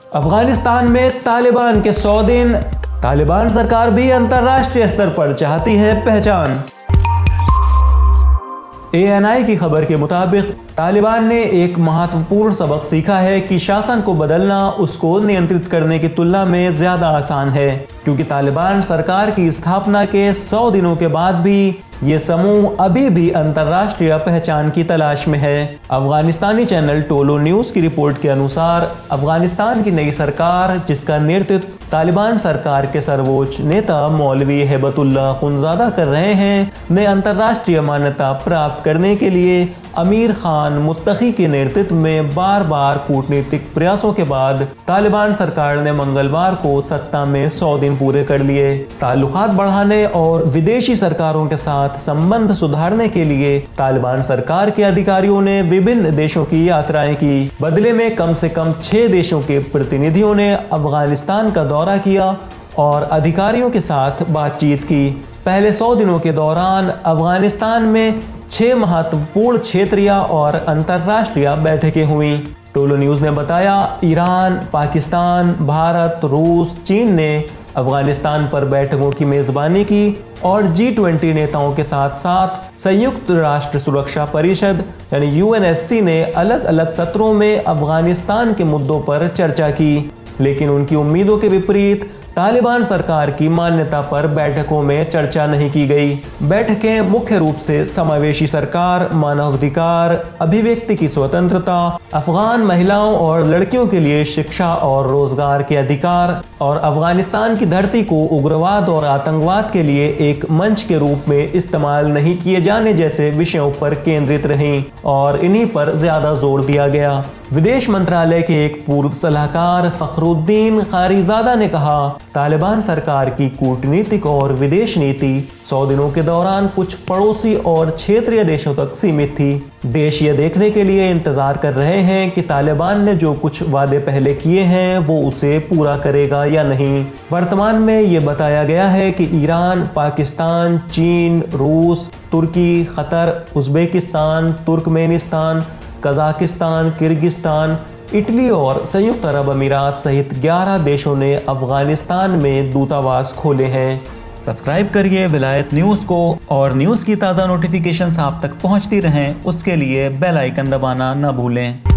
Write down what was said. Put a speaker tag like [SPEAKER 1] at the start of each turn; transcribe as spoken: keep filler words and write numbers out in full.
[SPEAKER 1] अफगानिस्तान में तालिबान के सौ दिन, तालिबान सरकार भी अंतर्राष्ट्रीय स्तर पर चाहती है पहचान। ए एन आई की खबर के मुताबिक तालिबान ने एक महत्वपूर्ण सबक सीखा है कि शासन को बदलना उसको नियंत्रित करने की तुलना में ज्यादा आसान है, क्योंकि तालिबान सरकार की स्थापना के सौ दिनों के बाद भी ये समूह अभी भी अंतर्राष्ट्रीय पहचान की तलाश में है। अफगानिस्तानी चैनल टोलो न्यूज की रिपोर्ट के अनुसार अफगानिस्तान की नई सरकार, जिसका नेतृत्व तालिबान सरकार के सर्वोच्च नेता मौलवी हेबतुल्लाह खुनजादा कर रहे हैं, ने अंतर्राष्ट्रीय मान्यता प्राप्त करने के लिए अमीर खान मुत्तकी के नेतृत्व में बार बार कूटनीतिक प्रयासों के बाद तालिबान सरकार ने मंगलवार को सत्ता में सौ दिन पूरे कर लिए। ताल्लुकात बढ़ाने और विदेशी सरकारों के साथ संबंध सुधारने के लिए तालिबान सरकार के अधिकारियों ने विभिन्न देशों की यात्राएं की। बदले में कम से कम छह देशों के प्रतिनिधियों ने अफगानिस्तान का दौरा किया और अधिकारियों के साथ बातचीत की। पहले सौ दिनों के दौरान अफगानिस्तान में छह महत्वपूर्ण क्षेत्रीय और अंतर्राष्ट्रीय बैठकें हुई। टोलो न्यूज़ ने बताया, ईरान, पाकिस्तान, भारत, रूस, चीन ने अफगानिस्तान पर बैठकों की मेज़बानी की और जी ट्वेंटी नेताओं के साथ साथ संयुक्त राष्ट्र सुरक्षा परिषद यानी यू एन एस सी ने अलग अलग सत्रों में अफगानिस्तान के मुद्दों पर चर्चा की। लेकिन उनकी उम्मीदों के विपरीत तालिबान सरकार की मान्यता पर बैठकों में चर्चा नहीं की गई। बैठकें मुख्य रूप से समावेशी सरकार, मानवाधिकार, अभिव्यक्ति की स्वतंत्रता, अफगान महिलाओं और लड़कियों के लिए शिक्षा और रोजगार के अधिकार और अफगानिस्तान की धरती को उग्रवाद और आतंकवाद के लिए एक मंच के रूप में इस्तेमाल नहीं किए जाने जैसे विषयों पर केंद्रित रहीं और इन्हीं पर ज्यादा जोर दिया गया। विदेश मंत्रालय के एक पूर्व सलाहकार फखरुद्दीन खारीजादा ने कहा, तालिबान सरकार की कूटनीतिक और विदेश नीति सौ दिनों के दौरान कुछ पड़ोसी और क्षेत्रीय देशों तक सीमित थी। देश ये देखने के लिए इंतजार कर रहे हैं कि तालिबान ने जो कुछ वादे पहले किए हैं वो उसे पूरा करेगा या नहीं। वर्तमान में ये बताया गया है कि ईरान, पाकिस्तान, चीन, रूस, तुर्की, Qatar, Uzbekistan, Turkmenistan, Kazakhstan, Kyrgyzstan, Italy और संयुक्त अरब अमीरात सहित ग्यारह देशों ने अफगानिस्तान में दूतावास खोले हैं। सब्सक्राइब करिए विलायत न्यूज़ को और न्यूज़ की ताज़ा नोटिफिकेशंस आप तक पहुंचती रहें, उसके लिए बेल आइकन दबाना न भूलें।